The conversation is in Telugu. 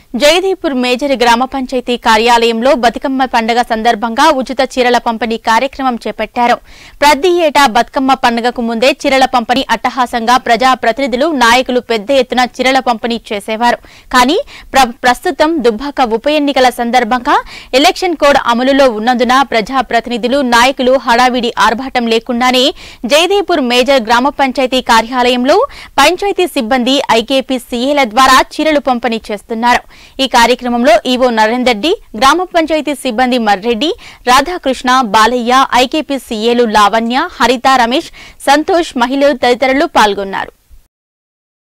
జగదీపూర్ మేజర్ గ్రామ పంచాయతీ కార్యాలయంలో బతుకమ్మ పండుగ సందర్భంగా ఉచిత చీరల పంపిణీ కార్యక్రమం చేపట్టారు. ప్రతి ఏటా బతుకమ్మ పండుగకు ముందే చీరల పంపిణీ అట్టహాసంగా ప్రజా ప్రతినిధులు నాయకులు పెద్ద ఎత్తున చీరల పంపిణీ చేసేవారు. కానీ ప్రస్తుతం దుబ్బాక ఉప ఎన్నికల సందర్భంగా ఎలక్షన్ కోడ్ అమలులో ఉన్నందున ప్రజా ప్రతినిధులు నాయకులు హడావిడి ఆర్భాటం లేకుండానే జగదీపూర్ మేజర్ గ్రామ పంచాయతీ కార్యాలయంలో పంచాయతీ సిబ్బంది ఐకేపీ సీఏల ద్వారా చీరలు పంపిణీ చేస్తున్నారు. ఈ కార్యక్రమంలో ఈవో నరేందర్ రెడ్డి, గ్రామ పంచాయతీ సిబ్బంది మర్రెడ్డి, రాధాకృష్ణ, బాలయ్య, ఐకేపీ సీఏలు లావణ్య, హరిత, రమేష్, సంతోష్, మహిళలు తదితరులు పాల్గొన్నారు.